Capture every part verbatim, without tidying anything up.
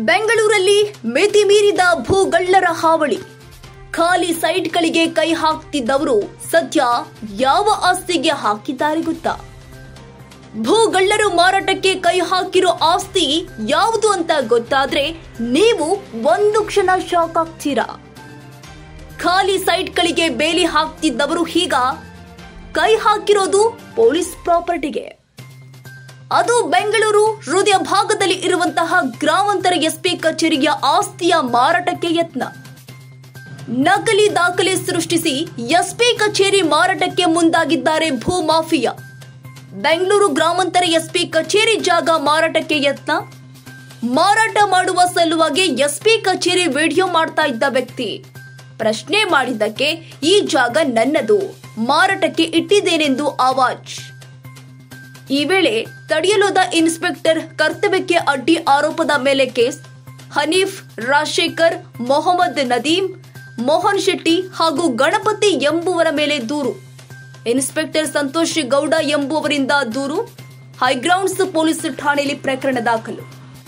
ಬೆಂಗಳೂರಲ್ಲಿ ಮಿತಿ ಮೀರಿದ ಭೂಗಳ್ಳರ ಹಾವಳಿ. ಖಾಲಿ ಸೈಟ್ಗಳಿಗೆ ಕೈ ಹಾಕ್ತಿದ್ದವರು ಸದ್ಯ ಯಾವ ಆಸ್ತಿಗೆ ಹಾಕಿದ್ದಾರೆ ಗೊತ್ತಾ? ಭೂಗಳ್ಳರು ಮಾರಾಟಕ್ಕೆ ಕೈ ಹಾಕಿರೋ ಆಸ್ತಿ ಯಾವುದು ಅಂತ ಗೊತ್ತಾದ್ರೆ ನೀವು ಒಂದು ಕ್ಷಣ ಶಾಕ್ ಆಗ್ತೀರಾ. ಖಾಲಿ ಸೈಟ್ಗಳಿಗೆ ಬೇಲಿ ಹಾಕ್ತಿದ್ದವರು ಈಗ ಕೈ ಹಾಕಿರೋದು ಪೊಲೀಸ್ ಪ್ರಾಪರ್ಟಿಗೆ. ಅದು ಬೆಂಗಳೂರು ಹೃದಯ ಭಾಗದಲ್ಲಿ ಇರುವಂತಹ ಗ್ರಾಮಾಂತರ ಎಸ್ಪಿ ಕಚೇರಿಯ ಆಸ್ತಿಯ ಮಾರಾಟಕ್ಕೆ ಯತ್ನ. ನಕಲಿ ದಾಖಲೆ ಸೃಷ್ಟಿಸಿ ಎಸ್ಪಿ ಕಚೇರಿ ಮಾರಾಟಕ್ಕೆ ಮುಂದಾಗಿದ್ದಾರೆ ಭೂ ಮಾಫಿಯಾ. ಬೆಂಗಳೂರು ಗ್ರಾಮಾಂತರ ಎಸ್ಪಿ ಕಚೇರಿ ಜಾಗ ಮಾರಾಟಕ್ಕೆ ಯತ್ನ. ಮಾರಾಟ ಮಾಡುವ ಸಲುವಾಗಿ ಎಸ್ಪಿ ಕಚೇರಿ ವಿಡಿಯೋ ಮಾಡ್ತಾ ಇದ್ದ ವ್ಯಕ್ತಿ ಪ್ರಶ್ನೆ ಮಾಡಿದ್ದಕ್ಕೆ ಈ ಜಾಗ ನನ್ನದು, ಮಾರಾಟಕ್ಕೆ ಇಟ್ಟಿದ್ದೇನೆಂದು ಆವಾಜ್. ಈ ವೇಳೆ ತಡೆಯಲೋದ ಇನ್ಸ್ಪೆಕ್ಟರ್ ಕರ್ತವ್ಯಕ್ಕೆ ಅಡ್ಡಿ ಆರೋಪದ ಮೇಲೆ ಕೇಸ್. ಹನೀಫ್, ರಾಜಶೇಖರ್, ಮೊಹಮ್ಮದ್ ನದೀಂ, ಮೋಹನ್ ಶೆಟ್ಟಿ ಹಾಗೂ ಗಣಪತಿ ಎಂಬುವರ ಮೇಲೆ ದೂರು. ಇನ್ಸ್ಪೆಕ್ಟರ್ ಸಂತೋಷ್ ಗೌಡ ಎಂಬುವರಿಂದ ದೂರು. ಹೈಗ್ರೌಂಡ್ಸ್ ಪೊಲೀಸ್ ಠಾಣೆಯಲ್ಲಿ ಪ್ರಕರಣ ದಾಖಲು.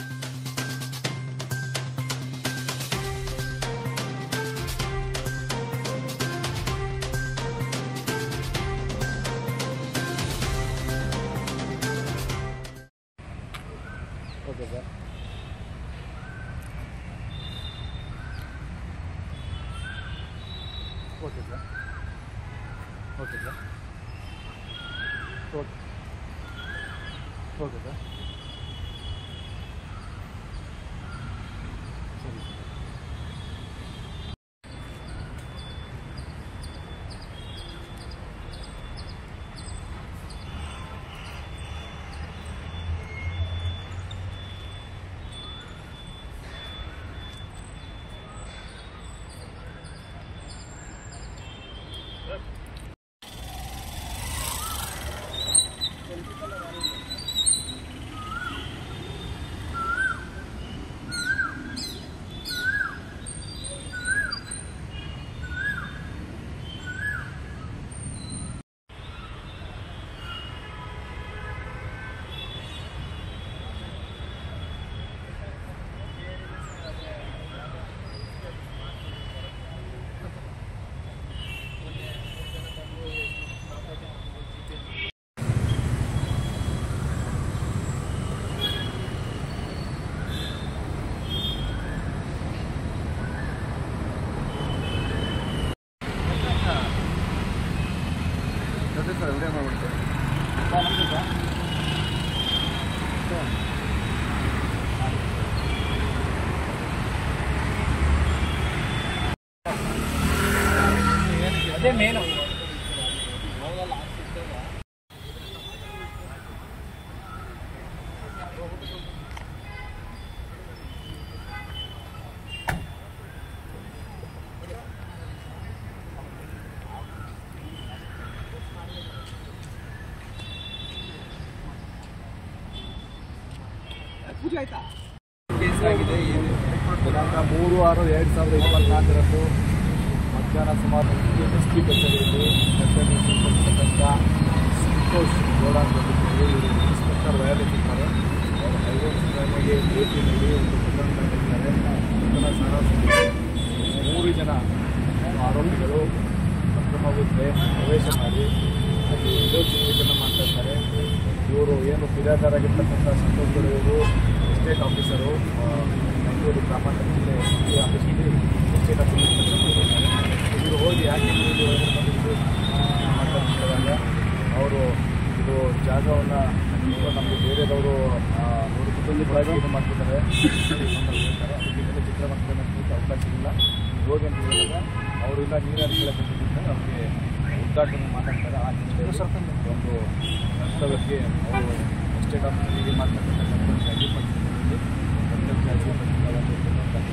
Okay sir. Okay sir. Okay sir. Okay okay sir. ಸರಿ ಸರ್. ಸರ್ ವಿಡಿಯೋ ಮಾಡಿಬಿಡ್ತೇವೆ. ಅದೇ ಮೇನು. ದಿನಾಂಕ ಮೂರು ಆರು ಎರಡು ಸಾವಿರದ ಇಪ್ಪತ್ನಾಲ್ಕರಂದು ಮಧ್ಯಾಹ್ನ ಸುಮಾರು ಎಸ್ ಪಿ ಕಚೇರಿಯಲ್ಲಿ ಕರ್ತವ್ಯತಕ್ಕಂಥ ಸಂತೋಷ್ ಗೌಡ ಇವರು ಇನ್ಸ್ಪೆಕ್ಟರ್ ವಯಾಲಿದ್ದಾರೆ. ಅವರು ಹೈವೇಗೆ ಭೇಟಿ ನೀಡಿ ಒಂದು ಪ್ರಕರಣ ನಡೆಸಿದ್ದಾರೆ. ಪ್ರಕರಣ ಸರಾಸರಿ ಮೂರು ಜನ ಆರೋಪಿಗಳು ಅಕ್ರಮವಾಗಿ ಪ್ರವೇಶ ಮಾಡಿ ಯೋಚನೆಯನ್ನು ಮಾಡ್ತಾ ಇದ್ದಾರೆ. ಇವರು ಏನು ಫಿರ್ಯಾದಾರಾಗಿರ್ತಕ್ಕಂಥ ಸಂತೋಷ್ ಗೌಡ ಇವರು ಎಸ್ಟೇಟ್ ಆಫೀಸರು, ಬೆಂಗಳೂರು ಗ್ರಾಮಾಂತರ ಜಿಲ್ಲೆ ಎಸ್ ಪಿ ಆಫೀಸಲ್ಲಿ ಎಸ್ಟೇಟ್ ಆಫೀಸರ್ ಕೆಲಸ ಮಾಡ್ತಿದ್ದಾರೆ. ಇವರು ಹೋಗಿ ಯಾಕೆ ಇಲ್ಲಿ ಒಳಗಡೆ ಮಾತಾಡ್ತಿರುವಾಗ ಅವರು ಇದು ಜಾಗವನ್ನು ನಮಗೆ ಬೇರೆದವರು ನೋಡಿಕೊಂಡು ಇದು ಮಾಡ್ತಿದ್ದಾರೆ ಹೇಳ್ತಾರೆ. ಅದಕ್ಕೆ ಚಿತ್ರಮಂದಿರ ಮಾಡಲಿಕ್ಕೆ ಅವಕಾಶ ಇಲ್ಲ, ಹೋಗಿ ಅಂತ ಹೇಳಿದಾಗ ಅವರಿಂದ ನೀರಾಗಿ ಕೇಳಬೇಕಿದ್ದರೆ ಅವ್ರಿಗೆ ಉದ್ಘಾಟನೆ ಮಾತಾಡ್ತಾರೆ. ಆ ಸ್ವಲ್ಪ ಒಂದು ಕರ್ತವ್ಯಕ್ಕೆ ಅವರು ಎಸ್ಟೇಟ್ ಆಫೀಸಲ್ಲಿ ಮಾಡ್ತಕ್ಕಂಥ ಕರ್ತವ್ಯ ಅಡ್ಡಿಪಡಿಸಿದಲ್ಲಿ ಕರ್ತವ್ಯ ಅಡ್ಡಿಪಡಿಸಿದ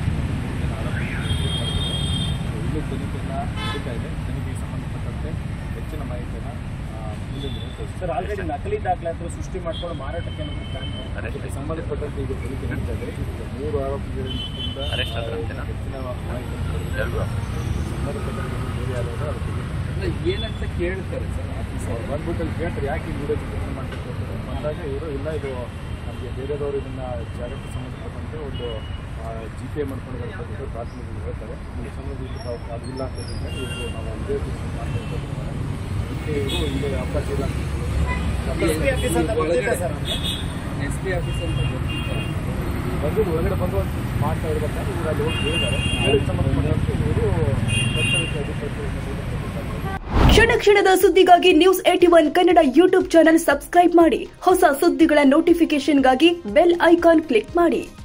ಇಲ್ಲೂ ತನಿಖೆಯನ್ನು ನಡೀತಾ ಇದೆ. ತನಿಖೆಗೆ ಸಂಬಂಧಪಟ್ಟಂತೆ ಹೆಚ್ಚಿನ ಮಾಹಿತಿಯನ್ನು ಸರ್ ಆಲ್ರೆಡಿ ನಕಲಿ ದಾಖಲಾತಿ ಸೃಷ್ಟಿ ಮಾಡಿಕೊಂಡು ಮಾರಾಟಕ್ಕೆ ಅದಕ್ಕೆ ಸಂಬಂಧಪಟ್ಟಂತೆ ಈಗ ತನಿಖೆ ನಡೀತಾ ಇದೆ. ಮೂರು ಆರೋಪಿಗಳಿಂದ ಹೆಚ್ಚಿನ ಮಾಹಿತಿ ಸಂಬಂಧಪಟ್ಟಂತೆ ಬೇರೆ ಯಾರಾದರೂ ಅದಕ್ಕೆ ಏನಂತ ಕೇಳ್ತಾರೆ ಸರ್ ಆಫೀಸ್ ಅವ್ರು ಬಂದ್ಬಿಟ್ಟು ಅಲ್ಲಿ ಕೇಳ್ತಾರೆ ಯಾಕೆ ಈ ವಿಡಿಯೋ ಚಿತ್ರೀಕರಣ ಮಾಡ್ತಿರ್ತಾರೆ ಬಂದಾಗ ಇವರು ಇಲ್ಲ ಇದು ನಮಗೆ ಬೇರೆದವರು ಇದನ್ನು ಜಾಗಕ್ಕೆ ಸಂಬಂಧಪಟ್ಟಂತೆ ಒಂದು ಜಿ ಪೇ ಮಾಡ್ಕೊಂಡು ಪ್ರಾಥಮಿಕ ಹೇಳ್ತಾರೆ ಈ ಸಂಬಂಧದಿಂದ ತಾವು ಅದಿಲ್ಲ ಅಂತಂದ್ರೆ ಇವರು ನಾವು ಒಂದೇ ಮಾಡ್ಕೊಂಡು ಅದಕ್ಕೆ ಇವರು ಇಲ್ಲಿ ಅವಕಾಶ ಇಲ್ಲ ಎಸ್ ಪಿ ಆಫೀಸ್ ಅಂತ ಬಂದು ಹೊರಗಡೆ ಬಂದು ಮಾಡ್ತಾ ಇರ್ಬೇಕಾದ್ರೆ ಇವರು ಅಲ್ಲಿ ಹೋಗಿ ಹೇಳಿದ್ದಾರೆ ಹೇಳಿದ ಸಂಬಂಧಪಟ್ಟಂತೆ ಇವರು ಕ್ಷಣ ಕ್ಷಣದ ಸುದ್ದಿಗಾಗಿ news eighty one Kannada YouTube channel subscribe ಮಾಡಿ. ಹೊಸ ಸುದ್ದಿಗಳ ನೋಟಿಫಿಕೇಶನ್ಗಾಗಿ ಬೆಲ್ ಐಕಾನ್ ಕ್ಲಿಕ್ ಮಾಡಿ.